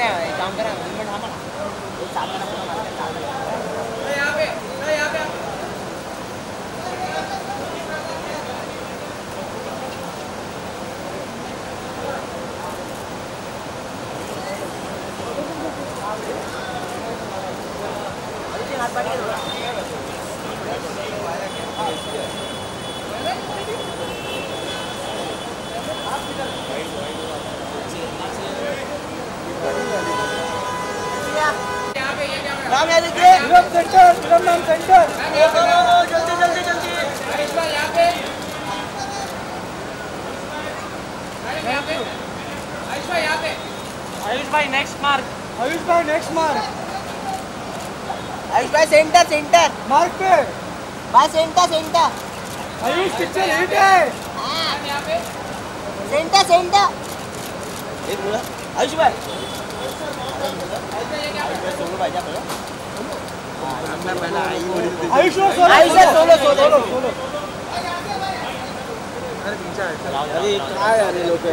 नाही काम करा मूवमेंट थांबा ना एक साथ यहाँ पे नाम याद रखिए सेंटर नाम सेंटर जल्दी जल्दी जल्दी आयुष भाई यहाँ पे आयुष भाई यहाँ पे आयुष भाई नेक्स्ट मार्क आयुष भाई सेंटर सेंटर मार्क पे भाई सेंटर आयुष पिक्चर हिट है यहाँ पे सेंटर एक बोला आयुष भाई आयुष सोलो अरे काय अरे लोक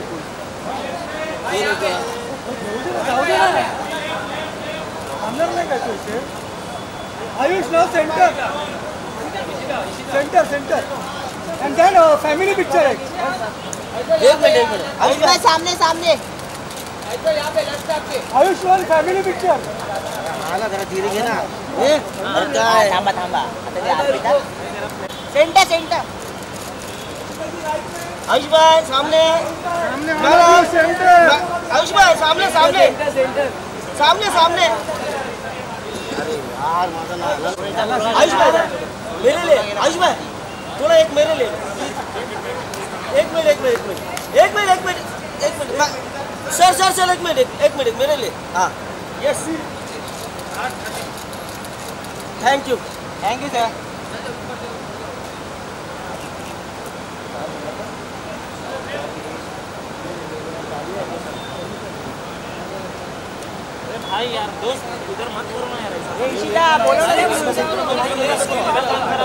अंदर नहीं कहते उसे Ayush now centre and then family picture है एक मिनट आयुष भाई सामने यहाँ पे लेफ्ट आपके आयुष वन फैमिली पिक्चर आला जरा धीरे घे ना थांबा सेंटर आयुष भाई सामने सेंटर आयुष भाई सामने अरे यार माझा ना आयुष भाई मेरे ले आयुष भाई थोड़ा एक मेरे ले एक मिनट सर एक मिनट मेरे लिए हाँ यस थैंक यू सर भाई यार दोस्त उधर मत करो ना यार बोलो